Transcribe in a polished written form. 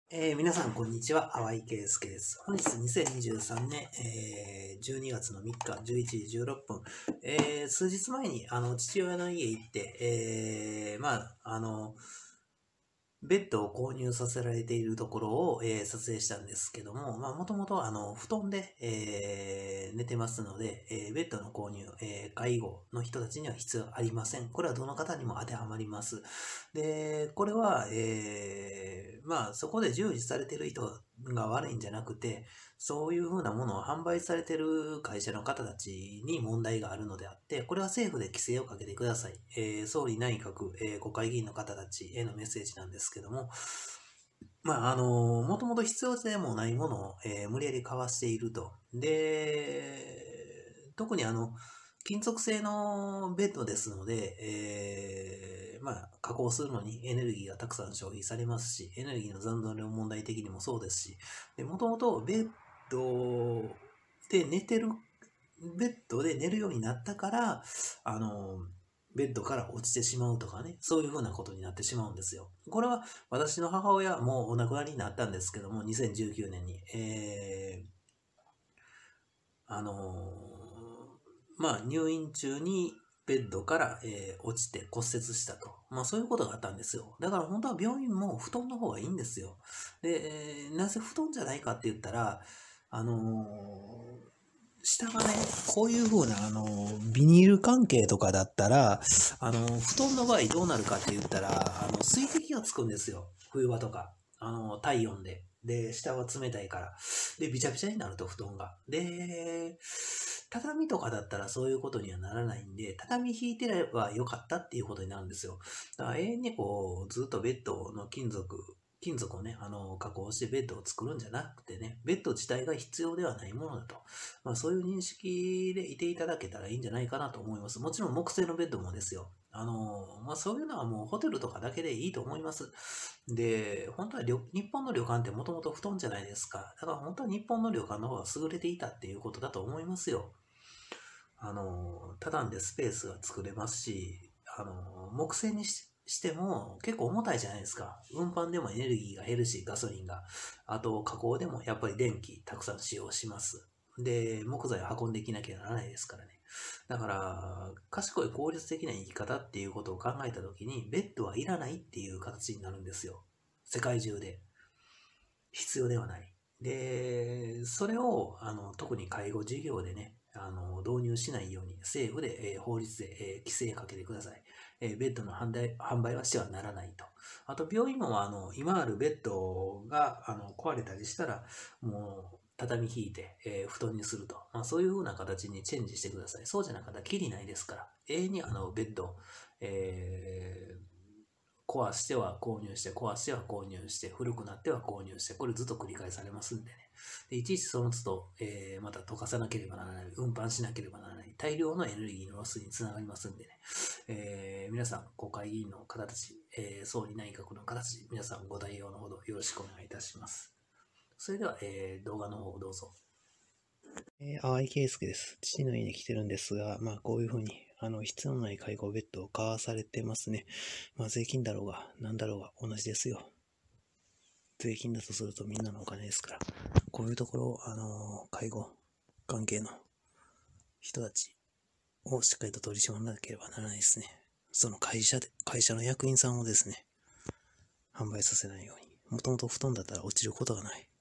皆さん、こんにちは。淡井圭介です。本日2023年、12月の3日、11時16分。数日前に、父親の家行って、ベッドを購入させられているところを、撮影したんですけども、もともと布団で、寝てますので、ベッドの購入、介護の人たちには必要ありません。これはどの方にも当てはまります。で、これは、そこで従事されている人が悪いんじゃなくて、そういうふうなものを販売されている会社の方たちに問題があるのであって、これは政府で規制をかけてください。総理内閣、国会議員の方たちへのメッセージなんですけども、もともと必要でもないものを、無理やり買わしていると。で、特に金属製のベッドですので、加工するのにエネルギーがたくさん消費されますし、エネルギーの残存量問題的にもそうですし、もともとベッドでベッドで寝るようになったから、ベッドから落ちてしまうとかね、そういうふうなことになってしまうんですよ。これは私の母親、もうお亡くなりになったんですけども、2019年に、入院中にベッドから、落ちて骨折したと。そういうことがあったんですよ。だから本当は病院も布団の方がいいんですよ。で、なぜ布団じゃないかって言ったら、下がね、こういう風な、ビニール関係とかだったら、布団の場合どうなるかって言ったら、水滴がつくんですよ。冬場とか。体温で。で、下は冷たいから。で、びちゃびちゃになると布団が。で、畳とかだったらそういうことにはならないんで、畳引いてればよかったっていうことになるんですよ。だから永遠にこう、ずっとベッドの金属をね、加工してベッドを作るんじゃなくてね、ベッド自体が必要ではないものだと。そういう認識でいていただけたらいいんじゃないかなと思います。もちろん木製のベッドもですよ。そういうのはもうホテルとかだけでいいと思います。で、本当は日本の旅館ってもともと布団じゃないですか。だから本当は日本の旅館の方が優れていたっていうことだと思いますよ。畳んでスペースが作れますし、木製にしても結構重たいじゃないですか。運搬でもエネルギーが減るし、ガソリンが。あと、加工でもやっぱり電気たくさん使用します。で、木材を運んでいきなきゃならないですからね。だから、賢い効率的な生き方っていうことを考えたときに、ベッドはいらないっていう形になるんですよ。世界中で。必要ではない。で、それを、特に介護事業でね、導入しないように政府で、法律で、規制かけてください。ベッドの販売はしてはならないと。あと、病院も、今あるベッドが、壊れたりしたら、もう、畳引いて、布団にすると。そういう風な形にチェンジしてください。そうじゃなかったら、きりないですから。永遠にベッド、壊しては購入して、壊しては購入して、古くなっては購入して、これずっと繰り返されますんでね。でいちいちその都度、また溶かさなければならない、運搬しなければならない、大量のエネルギーのロスにつながりますんでね。皆さん、国会議員の方たち、総理内閣の方たち、皆さんご対応のほどよろしくお願いいたします。それでは、動画の方をどうぞ。 淡井圭介です。父の家に来てるんですが、こういうふうに、必要のない介護ベッドを買わされてますね。税金だろうが、なんだろうが同じですよ。税金だとするとみんなのお金ですから、こういうところ、介護関係の人たちをしっかりと取り締まらなければならないですね。その会社の役員さんをですね、販売させないように。もともと布団だったら落ちることがない。